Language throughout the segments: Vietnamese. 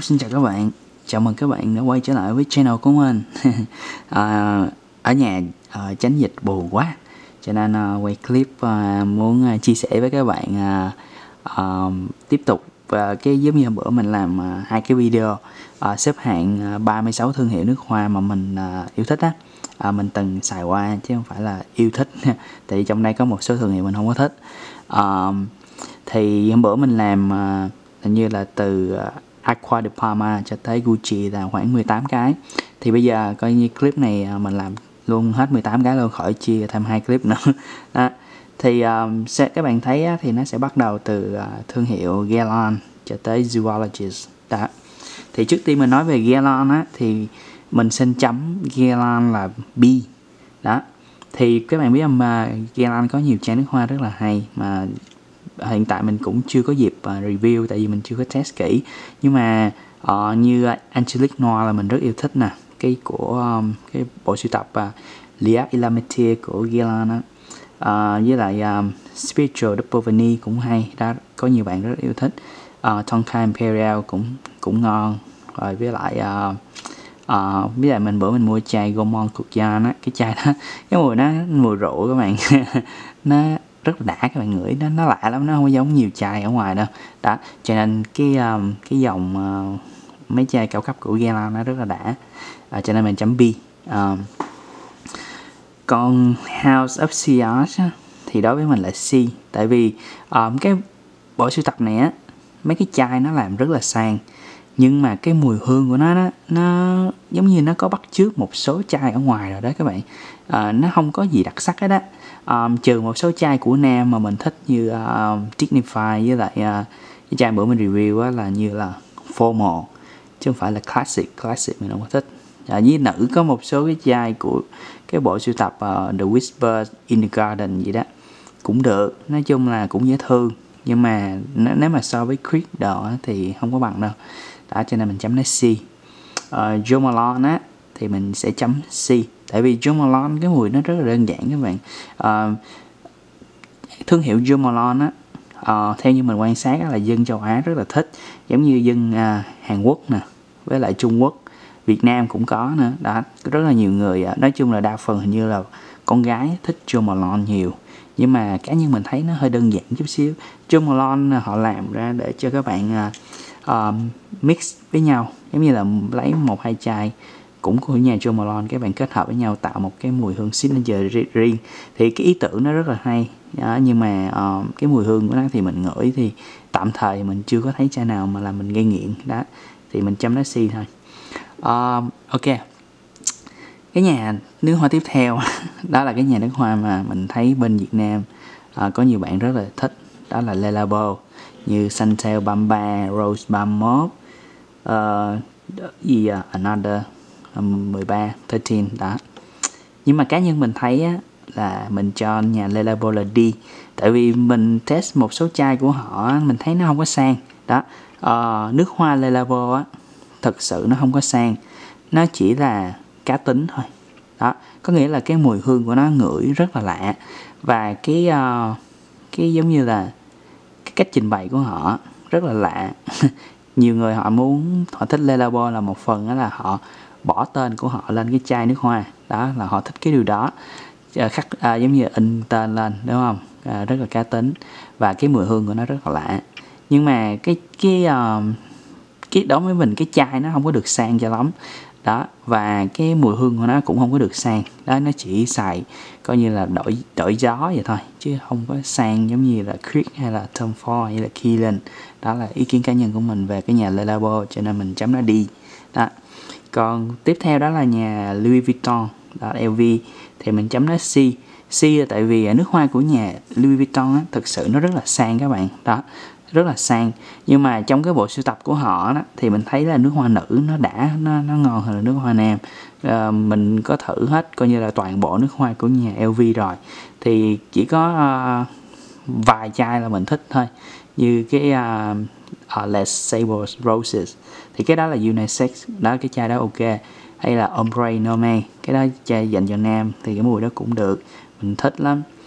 Xin chào các bạn, chào mừng các bạn đã quay trở lại với channel của mình. Ở nhà tránh dịch buồn quá, cho nên quay clip muốn chia sẻ với các bạn tiếp tục cái giống như bữa mình làm hai cái video xếp hạng 36 thương hiệu nước hoa mà mình yêu thích á. Mình từng xài qua chứ không phải là yêu thích tại vì trong đây có một số thương hiệu mình không có thích. Thì hôm bữa mình làm hình như là từ Aqua de Parma cho tới Gucci là khoảng 18 cái. Thì bây giờ coi như clip này mình làm luôn hết 18 cái luôn, khỏi chia thêm 2 clip nữa. Đó. Thì các bạn thấy thì nó sẽ bắt đầu từ thương hiệu Guerlain cho tới Zoologist. Đó. Thì trước tiên mình nói về Guerlain thì mình xin chấm Guerlain là B. Đó. Thì các bạn biết không, Guerlain có nhiều chai nước hoa rất là hay mà hiện tại mình cũng chưa có dịp review tại vì mình chưa có test kỹ. Nhưng mà như Angelique Noir là mình rất yêu thích nè, cái của cái bộ sưu tập Liab et la Matière của Guerlain với lại Spiritual de Pauvigny cũng hay đó, có nhiều bạn rất yêu thích. Tonka Imperial cũng ngon rồi, với lại mình bữa mình mua chai Gaumont Courtier á, cái chai đó cái mùi nó mùi rượu các bạn. Nó rất là đã, các bạn ngửi nó lạ lắm, nó không giống nhiều chai ở ngoài đâu. Đó, cho nên cái dòng mấy chai cao cấp của Guerlain nó rất là đã, cho nên mình chấm B. Còn House of Sillage thì đối với mình là C, tại vì cái bộ sưu tập này á, mấy cái chai nó làm rất là sang, nhưng mà cái mùi hương của nó giống như nó có bắt chước một số chai ở ngoài rồi đó các bạn. Nó không có gì đặc sắc hết á, trừ một số chai của nam mà mình thích như Dignify, với lại cái chai bữa mình review á, là như là Formal chứ không phải là Classic mình không có thích. Với nữ có một số cái chai của cái bộ sưu tập The Whisper in the Garden gì đó cũng được, nói chung là cũng dễ thương, nhưng mà nếu mà so với Creed đó thì không có bằng đâu. Đó, cho nên mình chấm nó C. Jo Malone thì mình sẽ chấm C, tại vì Jo Malone cái mùi nó rất là đơn giản các bạn. Thương hiệu Jo Malone theo như mình quan sát là dân châu Á rất là thích, giống như dân Hàn Quốc nè, với lại Trung Quốc, Việt Nam cũng có nữa. Đó, rất là nhiều người, nói chung là đa phần hình như là con gái thích Jo Malone nhiều, nhưng mà cá nhân mình thấy nó hơi đơn giản chút xíu. Jo Malone họ làm ra để cho các bạn mix với nhau, giống như là lấy 1-2 chai cũng của nhà Jo Malone, các bạn kết hợp với nhau tạo một cái mùi hương signature riêng. Thì cái ý tưởng nó rất là hay đó, nhưng mà cái mùi hương của nó thì mình ngửi thì tạm thời mình chưa có thấy chai nào mà làm mình gây nghiện đó, thì mình chấm nó C thôi. Ok, cái nhà nước hoa tiếp theo đó là cái nhà nước hoa mà mình thấy bên Việt Nam có nhiều bạn rất là thích, đó là Le Labo, như Chantel Bamba, Rose Balm Mauve, Another 13 đó. Nhưng mà cá nhân mình thấy là mình cho nhà Le Labo là D, tại vì mình test một số chai của họ mình thấy nó không có sang đó. Nước hoa Le Labo thực sự nó không có sang, nó chỉ là cá tính thôi đó, có nghĩa là cái mùi hương của nó ngửi rất là lạ, và cái giống như là cái cách trình bày của họ rất là lạ. Nhiều người họ thích Le Labo là một phần đó là họ bỏ tên của họ lên cái chai nước hoa đó, là họ thích cái điều đó, giống như in tên lên, đúng không? Rất là cá tính, và cái mùi hương của nó rất là lạ. Nhưng mà cái đối với mình cái chai nó không có được sang cho lắm đó, và cái mùi hương của nó cũng không có được sang đó, nó chỉ xài coi như là đổi gió vậy thôi, chứ không có sang giống như là Creed hay là Tom Ford hay là Killian. Đó là ý kiến cá nhân của mình về cái nhà Le Labo, cho nên mình chấm nó đi đó. Còn tiếp theo đó là nhà Louis Vuitton, đó LV, thì mình chấm nó C. C là tại vì nước hoa của nhà Louis Vuitton thực sự nó rất là sang các bạn đó, rất là sang. Nhưng mà trong cái bộ sưu tập của họ thì mình thấy là nước hoa nữ nó nó ngon hơn là nước hoa nam. Mình có thử hết coi như là toàn bộ nước hoa của nhà LV rồi, thì chỉ có vài chai là mình thích thôi, như cái Les Sables Roses thì cái đó là unisex đó, cái chai đó ok. Hay là Ombre Nome, cái đó chai dành cho nam thì cái mùi đó cũng được, mình thích lắm.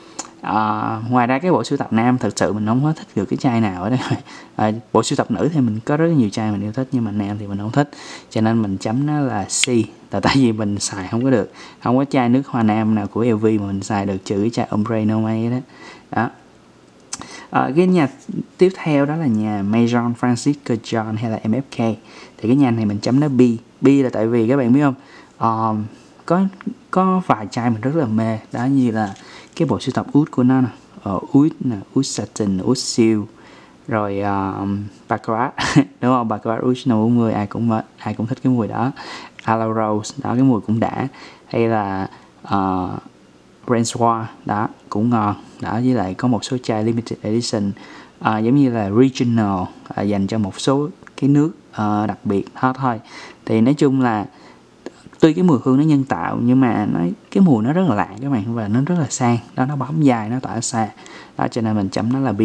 Ngoài ra cái bộ sưu tập nam thật sự mình không có thích được cái chai nào ở đây. Bộ sưu tập nữ thì mình có rất nhiều chai mình yêu thích, nhưng mà nam thì mình không thích, cho nên mình chấm nó là C. Tại vì mình xài không có được, không có chai nước hoa nam nào của LV mà mình xài được, trừ cái chai Ombre No May đó. Cái nhà tiếp theo đó là nhà Maison Francisco John hay là MFK. Thì cái nhà này mình chấm nó B. B là tại vì các bạn biết không, có vài chai mình rất là mê, đó như là cái bộ sưu tập Oud của nó nè, Oud Satin, Oud Seal, rồi Baccarat đúng không, Baccarat Oud No 40, ai cũng thích cái mùi đó. Aloe Rose đó, cái mùi cũng đã, hay là Ransoir đó cũng ngon đó, với lại có một số chai limited edition giống như là regional dành cho một số cái nước đặc biệt đó thôi. Thì nói chung là tuy cái mùi hương nó nhân tạo, nhưng mà cái mùi nó rất là lạ các bạn, và nó rất là sang đó, nó bóng dài, nó tỏa xa đó, cho nên mình chấm nó là B.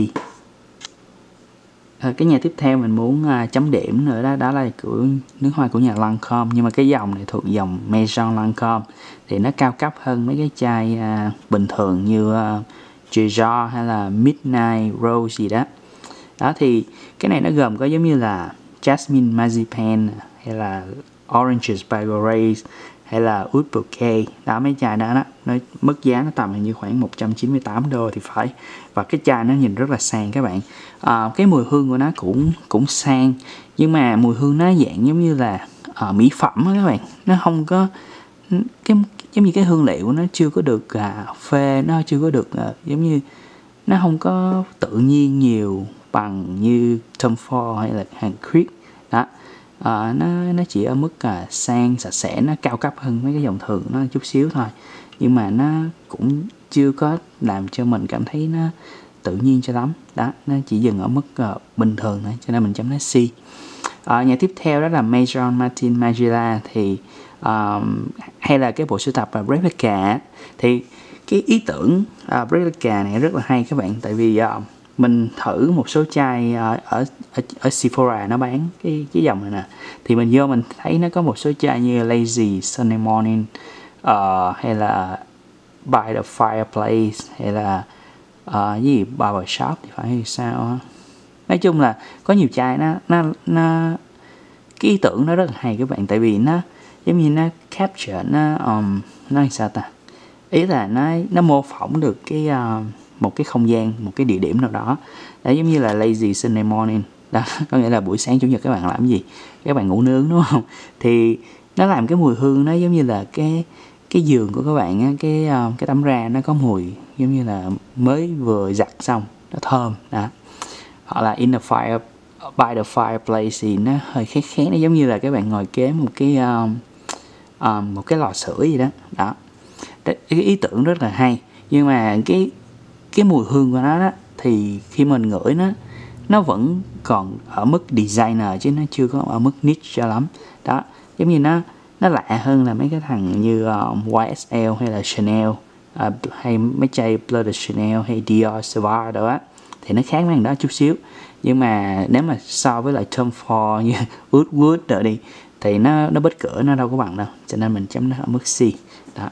Cái nhà tiếp theo mình muốn chấm điểm nữa đó là của nước hoa của nhà Lancôme, nhưng mà cái dòng này thuộc dòng Maison Lancôme, thì nó cao cấp hơn mấy cái chai bình thường như Dior hay là Midnight Rose gì đó. Thì cái này nó gồm có giống như là Jasmine Marzipan hay là Oranges by Grace hay là Oud Bouquet đó, mấy chai đó nó mức giá nó tầm hình như khoảng 198 đô thì phải, và cái chai nó nhìn rất là sang các bạn. Cái mùi hương của nó cũng sang, nhưng mà mùi hương nó dạng giống như là mỹ phẩm đó các bạn, nó không có giống như cái hương liệu nó chưa có được phê, nó chưa có được giống như nó không có tự nhiên nhiều bằng như Tom Ford hay là hàng Creed đó. Nó chỉ ở mức sang sạch sẽ, nó cao cấp hơn mấy cái dòng thường nó chút xíu thôi, nhưng mà nó cũng chưa có làm cho mình cảm thấy nó tự nhiên cho lắm đó, nó chỉ dừng ở mức bình thường thôi, cho nên mình chấm nó C. Nhà tiếp theo đó là Maison Martin Margiela, thì hay là cái bộ sưu tập Replica. Thì cái ý tưởng Replica này rất là hay các bạn, tại vì mình thử một số chai ở Sephora nó bán cái dòng này nè, thì mình vô mình thấy nó có một số chai như Lazy Sunday Morning hay là By the Fireplace hay là cái gì Barbershop thì phải hay sao. Nói chung là có nhiều chai nó cái ý tưởng nó rất là hay các bạn, tại vì nó giống như nó capture, nó làm sao ta, ý là nó mô phỏng được cái một cái không gian, một cái địa điểm nào đó. Đó, giống như là Lazy Sunday Morning đó, có nghĩa là buổi sáng chủ nhật các bạn làm gì, các bạn ngủ nướng đúng không, thì nó làm cái mùi hương nó giống như là cái giường của các bạn á, cái tấm ra nó có mùi giống như là mới vừa giặt xong, nó thơm đó. Hoặc là In the Fire By the Fireplace thì nó hơi khét khét, nó giống như là các bạn ngồi kế một cái lò sưởi gì đó. Cái ý tưởng rất là hay, nhưng mà cái mùi hương của nó đó, thì khi mình ngửi nó vẫn còn ở mức designer chứ nó chưa có ở mức niche cho lắm đó. Giống như nó lạ hơn là mấy cái thằng như YSL hay là Chanel, hay mấy chai Blood Chanel hay Dior Sauvage đó á, thì nó khác mấy thằng đó chút xíu. Nhưng mà nếu mà so với lại Tom Ford như Woodwood rồi đi, thì nó bít cửa, nó đâu có bằng đâu, cho nên mình chấm nó ở mức C đó.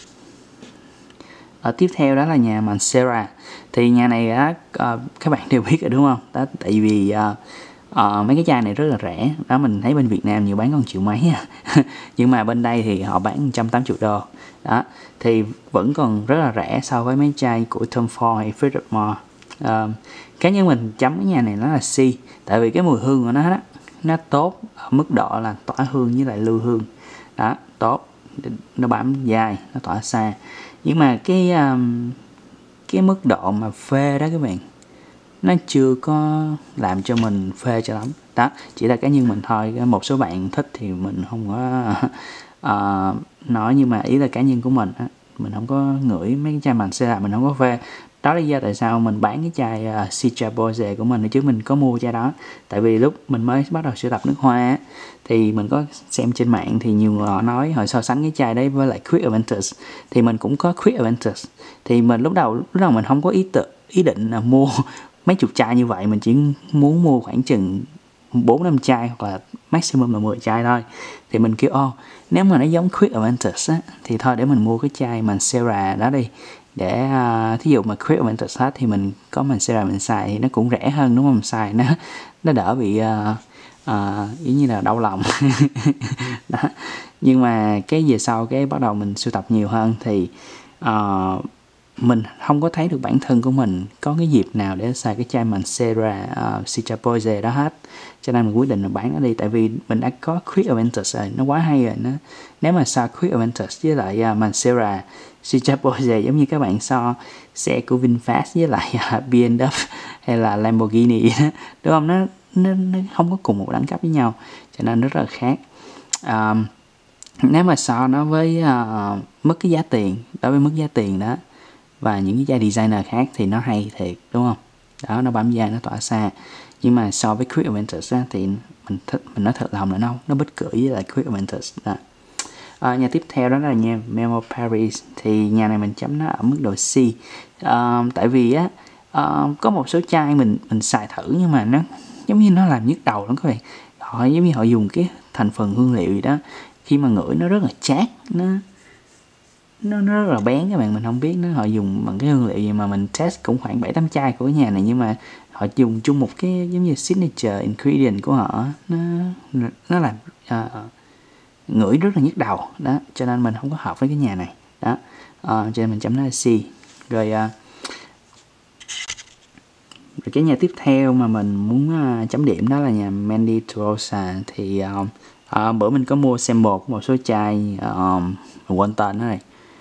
Tiếp theo đó là nhà Mancera. Thì nhà này các bạn đều biết rồi đúng không đó, tại vì mấy cái chai này rất là rẻ đó, mình thấy bên Việt Nam nhiều bán còn triệu mấy nhưng mà bên đây thì họ bán 180 đô đó, thì vẫn còn rất là rẻ so với mấy chai của Tom Ford hay Philip Morris. Cá nhân mình chấm cái nhà này nó là C, tại vì cái mùi hương của nó tốt ở mức độ là tỏa hương với lại lưu hương đó, tốt, nó bám dài, nó tỏa xa. Nhưng mà cái mức độ mà phê đó các bạn, nó chưa có làm cho mình phê cho lắm đó, chỉ là cá nhân mình thôi. Một số bạn thích thì mình không có nói, nhưng mà ý là cá nhân của mình á, mình không có ngửi mấy cái chai Mancera, mình không có phê. Đó là lý do tại sao mình bán cái chai Citra Bose của mình, chứ mình có mua chai đó. Tại vì lúc mình mới bắt đầu sưu tập nước hoa á, thì mình có xem trên mạng thì nhiều người họ nói, họ so sánh cái chai đấy với lại Creed Aventus, thì mình cũng có Creed Aventus. Thì mình lúc đầu mình không có ý định là mua mấy chục chai như vậy, mình chỉ muốn mua khoảng chừng 4-5 chai hoặc là maximum là 10 chai thôi. Thì mình kêu nếu mà nó giống Quick Advantage á, thì thôi để mình mua cái chai Mancera đó đi, để thí dụ mà Quick Advantage hết thì mình có Mancera mình xài thì nó cũng rẻ hơn, đúng không? Xài nó đỡ bị giống như là đau lòng. Đó. Nhưng mà cái về sau cái bắt đầu mình sưu tập nhiều hơn thì mình không có thấy được bản thân của mình có cái dịp nào để xài cái chai Mancera Citra Pose đó hết, cho nên mình quyết định là bán nó đi. Tại vì mình đã có Quick Advantage rồi, nó quá hay rồi. Nếu mà so Quick Advantage với lại Mancera Citra Pose giống như các bạn so xe của VinFast với lại BMW hay là Lamborghini đó, đúng không? Nó không có cùng một đẳng cấp với nhau, cho nên rất là khác. Nếu mà so nó với mức cái giá tiền, đối với mức giá tiền đó và những cái chai designer khác thì nó hay thiệt, đúng không? Đó, nó bám dai, nó tỏa xa. Nhưng mà so với Quick Advantage á, thì mình nói thật lòng là nó bít cưỡi với lại Quick Advantage đó. Nhà tiếp theo đó là nhà Memo Paris. Thì nhà này mình chấm nó ở mức độ C. Tại vì á có một số chai mình xài thử nhưng mà nó giống như nó làm nhức đầu lắm các bạn. Họ giống như họ dùng cái thành phần hương liệu gì đó, khi mà ngửi nó rất là chát, nó rất là bén các bạn. Mình không biết họ dùng bằng cái hương liệu gì, mà mình test cũng khoảng 7-8 chai của cái nhà này, nhưng mà họ dùng chung một cái giống như signature ingredient của họ, nó làm ngửi rất là nhức đầu đó, cho nên mình không có hợp với cái nhà này đó. Cho nên mình chấm nó là C. Rồi cái nhà tiếp theo mà mình muốn chấm điểm đó là nhà Mandy Trosa. Thì bữa mình có mua sample của một số chai, mình quên tên nó này,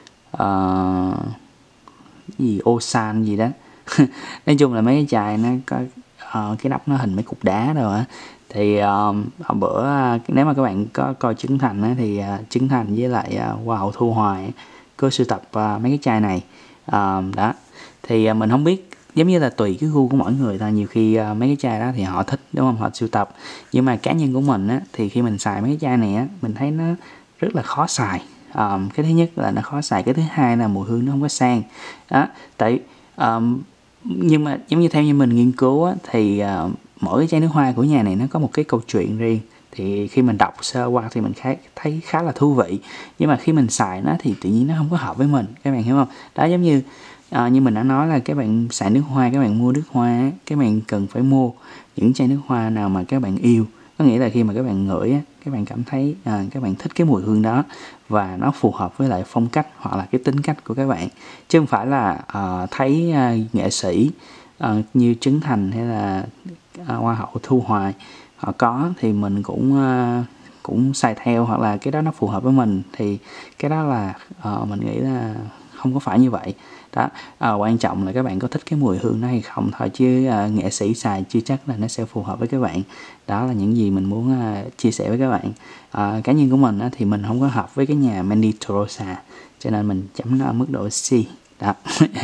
gì Osan gì đó. Nói chung là mấy cái chai nó có cái nắp nó hình mấy cục đá rồi á. Thì bữa nếu mà các bạn có coi Trấn Thành á, thì Trấn Thành với lại Hoa hậu Thu Hoài có sưu tập mấy cái chai này đó. Thì mình không biết, giống như là tùy cái gu của mỗi người thôi. Nhiều khi mấy cái chai đó thì họ thích, đúng không, họ sưu tập. Nhưng mà cá nhân của mình á, thì khi mình xài mấy cái chai này á, mình thấy nó rất là khó xài. Cái thứ nhất là nó khó xài, cái thứ hai là mùi hương nó không có sang đó. Tại nhưng mà giống như theo như mình nghiên cứu á, thì mỗi cái chai nước hoa của nhà này nó có một cái câu chuyện riêng. Thì khi mình đọc sơ qua thì mình thấy khá là thú vị, nhưng mà khi mình xài nó thì tự nhiên nó không có hợp với mình, các bạn hiểu không? Đó, giống như như mình đã nói là các bạn xài nước hoa, các bạn mua nước hoa, các bạn cần phải mua những chai nước hoa nào mà các bạn yêu. Có nghĩa là khi mà các bạn ngửi á, các bạn cảm thấy các bạn thích cái mùi hương đó và nó phù hợp với lại phong cách hoặc là cái tính cách của các bạn, chứ không phải là thấy nghệ sĩ như Trấn Thành hay là Hoa hậu Thu Hoài họ có thì mình cũng xài theo, hoặc là cái đó nó phù hợp với mình, thì cái đó là mình nghĩ là không có phải như vậy đó. Quan trọng là các bạn có thích cái mùi hương nó hay không thôi, chứ nghệ sĩ xài chưa chắc là nó sẽ phù hợp với các bạn. Đó là những gì mình muốn chia sẻ với các bạn. Cá nhân của mình thì mình không có hợp với cái nhà Mandy Trosa, cho nên mình chấm nó ở mức độ C đó.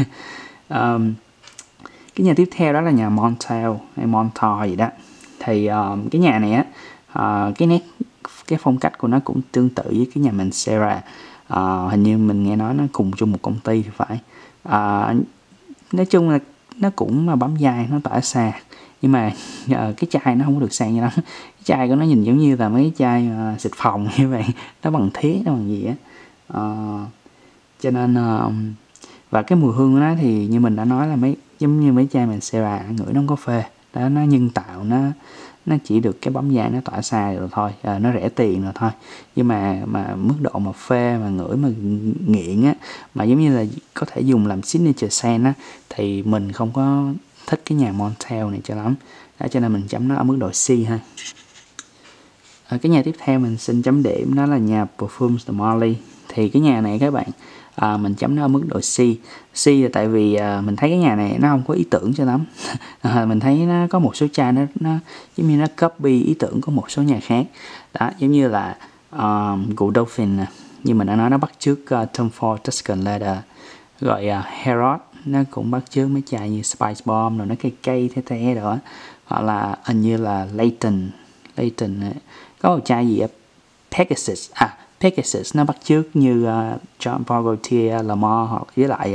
Cái nhà tiếp theo đó là nhà Montel hay Montauk gì đó. Thì cái nhà này á, cái phong cách của nó cũng tương tự với cái nhà Mancera. Hình như mình nghe nói nó cùng chung một công ty thì phải. Nói chung là nó cũng mà bám dai, nó tỏa xa, nhưng mà cái chai nó không có được sang như lắm. Cái chai của nó nhìn giống như là mấy cái chai xịt phòng như vậy, nó bằng thiết, nó bằng gì á. Cho nên và cái mùi hương của nó thì như mình đã nói là giống như mấy chai Mancera, ngửi nó không có phê đó, nó nhân tạo, nó chỉ được cái bóng dáng nó tỏa xa rồi thôi, nó rẻ tiền rồi thôi. Nhưng mà mức độ mà phê mà ngửi mà nghiện á, mà giống như là có thể dùng làm signature scent á, thì mình không có thích cái nhà Montel này cho lắm đó, cho nên mình chấm nó ở mức độ C ha. Cái nhà tiếp theo mình xin chấm điểm đó là nhà Parfums de Marly. Thì cái nhà này các bạn, mình chấm nó ở mức độ C. C là tại vì mình thấy cái nhà này nó không có ý tưởng cho lắm. Mình thấy nó có một số chai nó giống như nó copy ý tưởng của một số nhà khác đó, giống như là Gold Dolphin như mình đã nói, nó bắt chước Tom Ford Tuscan Leather. Rồi Herod nó cũng bắt chước mấy chai như Spice Bomb rồi, nó cây the đó. Hoặc là hình như là Layton có một chai gì á, Pegasus nó bắt chước như Jean Paul Gaultier, Lamar hoặc với lại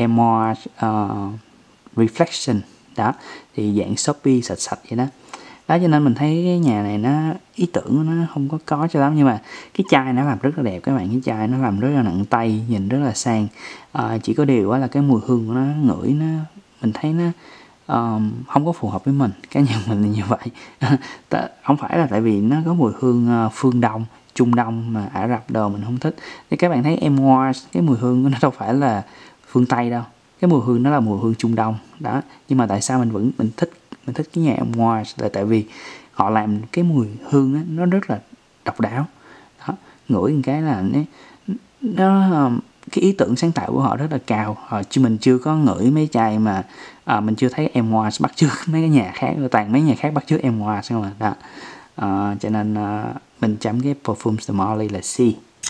Emoire Reflection đó, thì dạng Shopee sạch vậy đó. Đó, cho nên mình thấy cái nhà này nó ý tưởng của nó không có cho lắm, nhưng mà cái chai nó làm rất là đẹp các bạn. Cái chai nó làm rất là nặng tay, nhìn rất là sang. Chỉ có điều là cái mùi hương của nó ngửi mình thấy nó không có phù hợp với mình, cá nhân mình là như vậy. Không phải là tại vì nó có mùi hương phương Đông, Trung Đông mà Ả Rập đồ mình không thích. Thì các bạn thấy Amouage, cái mùi hương của nó đâu phải là phương Tây đâu, cái mùi hương nó là mùi hương Trung Đông đó. Nhưng mà tại sao mình thích cái nhà Amouage là tại vì họ làm cái mùi hương á, nó rất là độc đáo đó. Ngửi một cái là nó cái ý tưởng sáng tạo của họ rất là cao. Mình chưa có ngửi mấy chai mà mình chưa thấy Amouage bắt chước mấy cái nhà khác, toàn mấy nhà khác bắt chước Amouage không à đó. Cho nên mình chấm cái Parfums de Marly là C.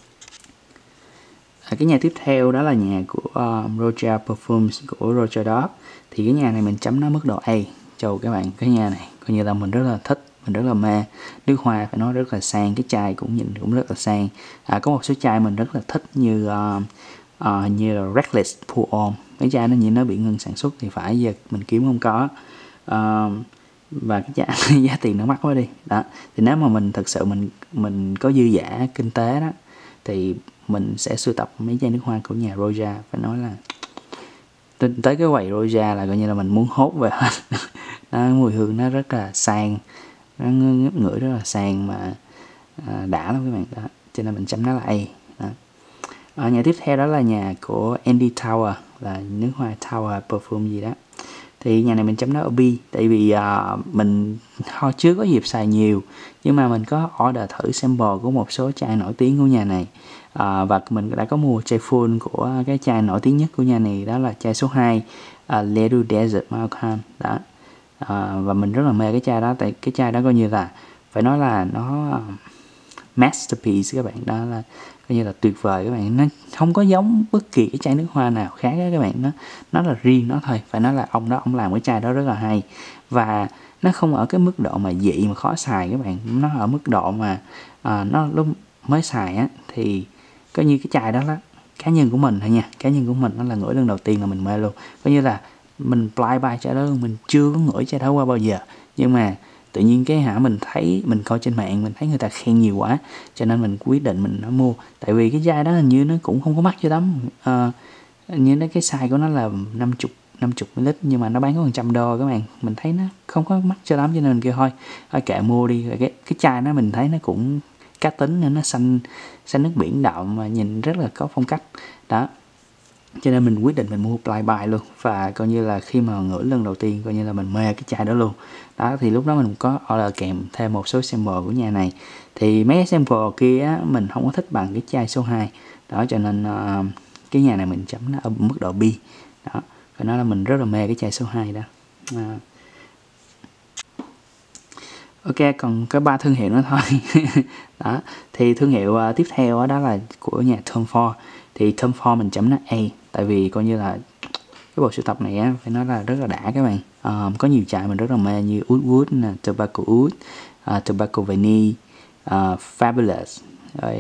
Cái nhà tiếp theo đó là nhà của Roja Parfums của Roja Dog. Thì cái nhà này mình chấm nó mức độ A. Chào các bạn, cái nhà này coi như là mình rất là thích, mình rất là mê. Nước hoa phải nói rất là sang, cái chai cũng nhìn cũng rất là sang. Có một số chai mình rất là thích như là Reckless Pour Homme. Cái chai nó như nó bị ngừng sản xuất thì phải, giờ mình kiếm không có. Và cái giá tiền nó mắc quá đi đó. Thì nếu mà mình thật sự mình có dư dả kinh tế đó thì mình sẽ sưu tập mấy chai nước hoa của nhà Roja. Phải nói là tới cái quầy Roja là coi như là mình muốn hốt về hết. Mùi hương nó rất là sang, nó ngửi rất là sang mà đã lắm các bạn đó. Cho nên mình chấm nó là A đó. Nhà tiếp theo đó là nhà của Andy Tower, là nước hoa Tower Perfume gì đó. Thì nhà này mình chấm nó ở B, tại vì mình chưa có dịp xài nhiều, nhưng mà mình có order thử sample của một số chai nổi tiếng của nhà này. Và mình đã có mua chai full của cái chai nổi tiếng nhất của nhà này, đó là chai số 2 Ledoux Desert Malcolm đó. Và mình rất là mê cái chai đó, tại cái chai đó coi như là phải nói là nó masterpiece các bạn, đó là coi như là tuyệt vời các bạn. Nó không có giống bất kỳ cái chai nước hoa nào khác đó các bạn, nó là riêng nó thôi. Phải nói là ông làm cái chai đó rất là hay, và nó không ở cái mức độ mà dị mà khó xài các bạn, nó ở mức độ mà nó lúc mới xài á thì coi như cái chai đó cá nhân của mình thôi nha, cá nhân của mình nó là ngửi lần đầu tiên là mình mê luôn. Coi như là mình fly by chai đó luôn, mình chưa có ngửi chai đó qua bao giờ, nhưng mà tự nhiên cái mình coi trên mạng mình thấy người ta khen nhiều quá, cho nên mình quyết định mình mua. Tại vì cái chai đó hình như nó cũng không có mắc cho lắm, như cái size của nó là 50 ml, nhưng mà nó bán có $100 các bạn. Mình thấy nó không có mắc cho lắm, cho nên mình kêu thôi kệ mua đi. Cái chai nó mình thấy nó cũng cá tính nên nó xanh nước biển đậm mà nhìn rất là có phong cách đó. Cho nên mình quyết định mình mua flyby luôn, và coi như là khi mà ngửi lần đầu tiên coi như là mình mê cái chai đó luôn đó. Thì lúc đó mình có order kèm thêm một số sample của nhà này, thì mấy sample kia á, mình không có thích bằng cái chai số 2 đó. Cho nên cái nhà này mình chấm nó ở mức độ B đó. Phải nói là mình rất là mê cái chai số 2 đó. Ok, còn có 3 thương hiệu nữa thôi. Đó, thì thương hiệu tiếp theo đó là của nhà Tom Ford. Thì Tom Ford mình chấm nó A, tại vì coi như là cái bộ sưu tập này á, phải nói là rất là đã các bạn. Có nhiều chai mình rất là mê như Woodwood, Tobacco Oud, Tobacco Vanille, Fabulous, rồi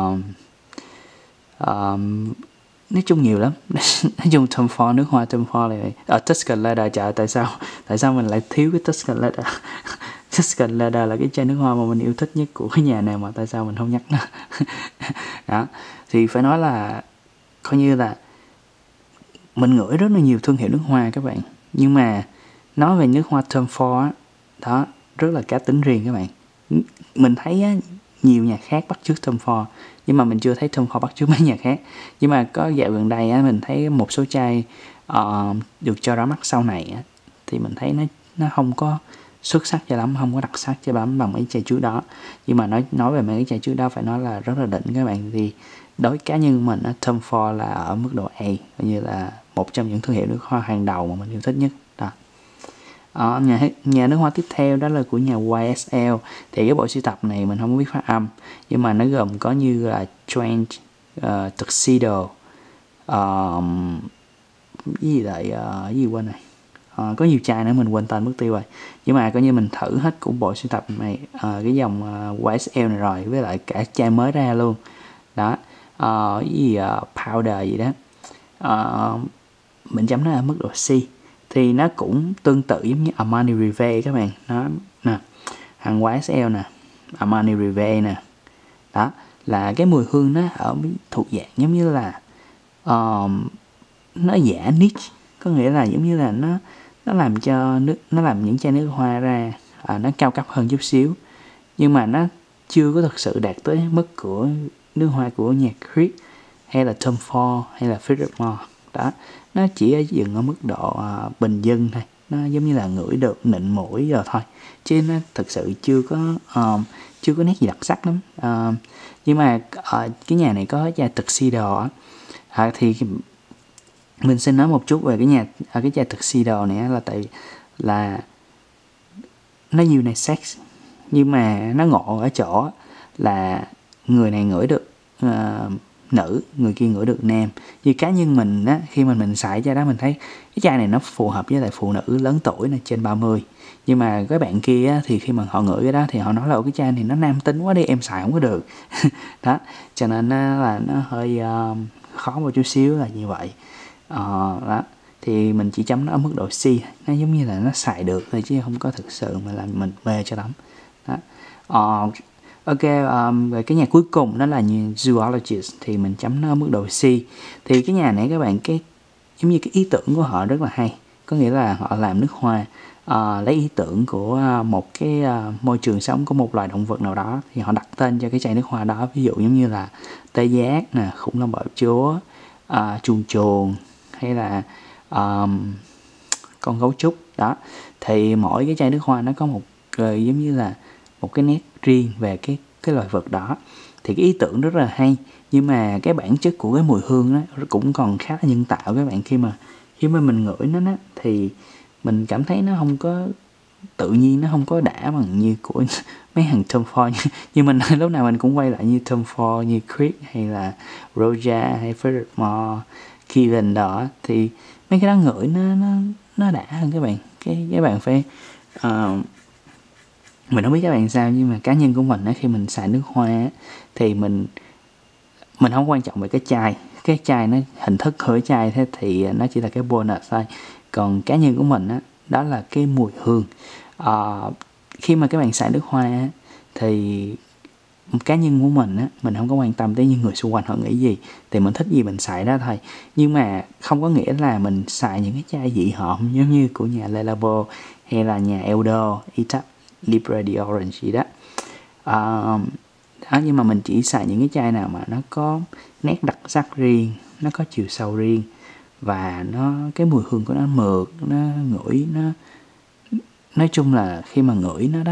nói chung nhiều lắm. Nói chung Tom Ford, nước hoa Tom Ford này. Tuscan Leather, trời, tại sao mình lại thiếu cái Tuscan Leather? Tuscan Leather là cái chai nước hoa mà mình yêu thích nhất của cái nhà này mà tại sao mình không nhắc nó. Đó, thì phải nói là coi như là mình ngửi rất là nhiều thương hiệu nước hoa các bạn, nhưng mà nói về nước hoa Tom Ford á, đó rất là cá tính riêng các bạn. Mình thấy á, nhiều nhà khác bắt chước Tom Ford, nhưng mà mình chưa thấy Tom Ford bắt chước mấy nhà khác. Nhưng mà có dạo gần đây á, mình thấy một số chai được cho ra mắt sau này á, thì mình thấy nó không có xuất sắc cho lắm, không có đặc sắc cho lắm bằng mấy chai trước đó. Nhưng mà nói về mấy cái chai trước đó phải nói là rất là đỉnh các bạn. Thì đối với cá nhân của mình, Tom Ford là ở mức độ A, coi như là một trong những thương hiệu nước hoa hàng đầu mà mình yêu thích nhất đó. Nhà nước hoa tiếp theo đó là của nhà YSL. Thì cái bộ sưu tập này mình không biết phát âm, nhưng mà nó gồm có như là Trend, Tuxedo, gì lại gì quên này, có nhiều chai nữa mình quên tên mất tiêu rồi. Nhưng mà coi như mình thử hết của bộ sưu tập này, cái dòng YSL này rồi, với lại cả chai mới ra luôn đó. Powder gì đó, mình chấm nó ở mức độ C. Thì nó cũng tương tự giống như Armani Rive các bạn. Nó nè, hàng YSL nè, Armani Rive nè. Đó là cái mùi hương nó ở thuộc dạng giống như là nó giả niche, có nghĩa là giống như là nó làm cho nó làm những chai nước hoa ra nó cao cấp hơn chút xíu, nhưng mà nó chưa có thực sự đạt tới mức của nước hoa của nhà Creed hay là Tom Ford hay là Philip Morris. Đó, nó chỉ dừng ở mức độ bình dân thôi, nó giống như là ngửi được nịnh mũi rồi thôi, chứ nó thực sự chưa có nét gì đặc sắc lắm. Nhưng mà cái nhà này có chai Tuxedo thì mình xin nói một chút về cái chai Tuxedo này là tại là nó unisex, nhưng mà nó ngộ ở chỗ là người này ngửi được nữ, người kia ngửi được nam. Như cá nhân mình á, khi mình xài chai đó mình thấy cái chai này nó phù hợp với lại phụ nữ lớn tuổi này, trên 30. Nhưng mà cái bạn kia á, thì khi mà họ ngửi cái đó thì họ nói là cái chai này nó nam tính quá đi, em xài không có được. Đó, cho nên là nó hơi khó một chút xíu là như vậy. Đó thì mình chỉ chấm nó ở mức độ C, nó giống như là nó xài được thôi chứ không có thực sự mà làm mình mê cho lắm. Đó. Ok, về cái nhà cuối cùng đó là như Zoologist thì mình chấm nó ở mức độ C. Thì cái nhà này các bạn, cái giống như cái ý tưởng của họ rất là hay, có nghĩa là họ làm nước hoa lấy ý tưởng của một cái môi trường sống của một loài động vật nào đó, thì họ đặt tên cho cái chai nước hoa đó, ví dụ giống như là tê giác nè, khủng long bạo chúa, chuồn chuồn hay là con gấu trúc. Đó thì mỗi cái chai nước hoa nó có một giống như là một cái nét riêng về cái loài vật đó, thì cái ý tưởng rất là hay. Nhưng mà cái bản chất của cái mùi hương đó cũng còn khá là nhân tạo các bạn. Khi mà mình ngửi nó thì mình cảm thấy nó không có tự nhiên, nó không có đã bằng như của mấy hàng Tom Ford. Như mình lúc nào mình cũng quay lại như Tom Ford, như Creed hay là Roja hay Philip Morris, Kevin đó, thì mấy cái đó ngửi nó đã hơn các bạn. Các bạn phải mình không biết các bạn sao, nhưng mà cá nhân của mình khi mình xài nước hoa thì mình không quan trọng về cái chai nó hình thức của chai, thế thì nó chỉ là cái bonus thôi. Còn cá nhân của mình đó là cái mùi hương. Khi mà các bạn xài nước hoa thì cá nhân của mình không có quan tâm tới những người xung quanh họ nghĩ gì, thì mình thích gì mình xài đó thôi. Nhưng mà không có nghĩa là mình xài những cái chai dị hợm giống như của nhà Le Labo hay là nhà Eldo, Etap, Libre de Orange gì đó. Nhưng mà mình chỉ xài những cái chai nào mà nó có nét đặc sắc riêng, nó có chiều sâu riêng, và cái mùi hương của nó mượt, nó ngửi nó, nói chung là khi mà ngửi nó đó,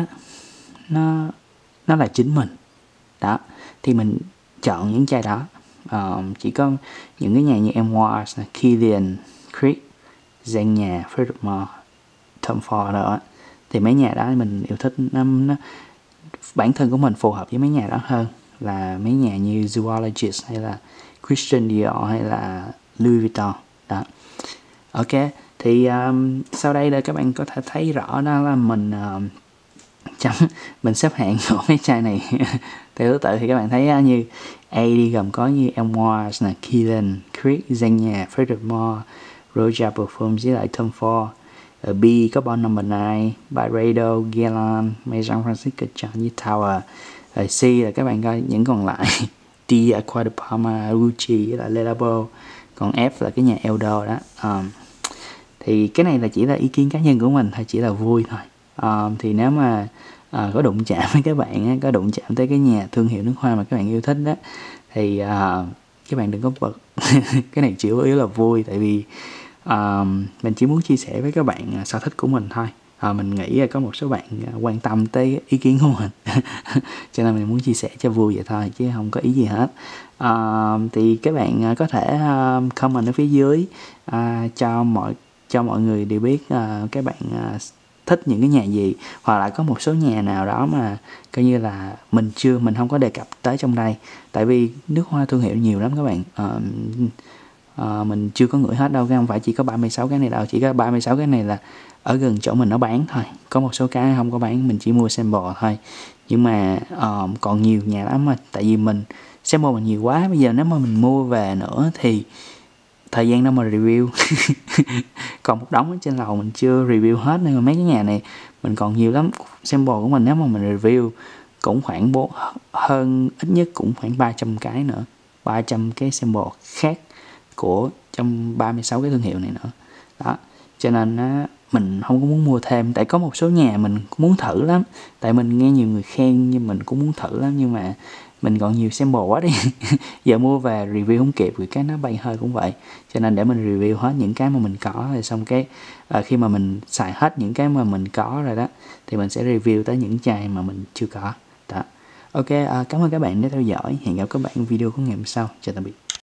nó là chính mình. Đó thì mình chọn những chai đó. Chỉ có những cái nhà như Amouage, Kilian, Creed, Zegna, Philip Morris, Tom Ford đó, thì mấy nhà đó mình yêu thích. Nó bản thân của mình phù hợp với mấy nhà đó hơn là mấy nhà như Zoologist hay là Christian Dior hay là Louis Vuitton. Đó. Ok, thì sau đây là các bạn có thể thấy rõ đó là mình xếp hạng của mấy chai này theo thứ tự. Thì các bạn thấy như A đi gồm có như Amouage, Kilian, Creed, Zegna, Philip Morris, Roja Parfums với lại Tom Ford. Ở B có Bon No. 9, Byredo, Guerlain, Maison Francisco John với Tower. Ở C là các bạn coi những còn lại D, Acqua di Parma, Gucci với lại Le Labo. Còn F là cái nhà Eldo đó. Thì cái này là chỉ là ý kiến cá nhân của mình thôi, chỉ là vui thôi. Thì nếu mà có đụng chạm với các bạn, có đụng chạm tới cái nhà thương hiệu nước hoa mà các bạn yêu thích đó, thì các bạn đừng có bực. Cái này chỉ yếu là vui, tại vì mình chỉ muốn chia sẻ với các bạn sở thích của mình thôi. Mình nghĩ là có một số bạn quan tâm tới ý kiến của mình cho nên mình muốn chia sẻ cho vui vậy thôi, chứ không có ý gì hết. Thì các bạn có thể comment ở phía dưới cho mọi người đều biết các bạn thích những cái nhà gì, hoặc là có một số nhà nào đó mà coi như là mình không có đề cập tới trong đây, tại vì nước hoa thương hiệu nhiều lắm các bạn. Mình chưa có ngửi hết đâu, không phải chỉ có 36 cái này đâu, chỉ có 36 cái này là ở gần chỗ mình nó bán thôi, có một số cái không có bán, mình chỉ mua sample thôi. Nhưng mà còn nhiều nhà lắm, mà tại vì mình sample mình nhiều quá, bây giờ nếu mà mình mua về nữa thì thời gian đâu mà review. Còn một đống ở trên lầu mình chưa review hết, nên mà mấy cái nhà này mình còn nhiều lắm. Sample của mình nếu mà mình review cũng khoảng hơn, ít nhất cũng khoảng 300 cái nữa, 300 cái sample khác của trong 36 cái thương hiệu này nữa đó. Cho nên á, mình không có muốn mua thêm, tại có một số nhà mình cũng muốn thử lắm, tại mình nghe nhiều người khen nhưng mình cũng muốn thử lắm, nhưng mà mình còn nhiều sample quá đi. Giờ mua về review không kịp vì cái nó bay hơi cũng vậy, cho nên để mình review hết những cái mà mình có rồi xong cái khi mà mình xài hết những cái mà mình có rồi đó thì mình sẽ review tới những chai mà mình chưa có đó. Ok, cảm ơn các bạn đã theo dõi, hẹn gặp các bạn video của ngày hôm sau, chào tạm biệt.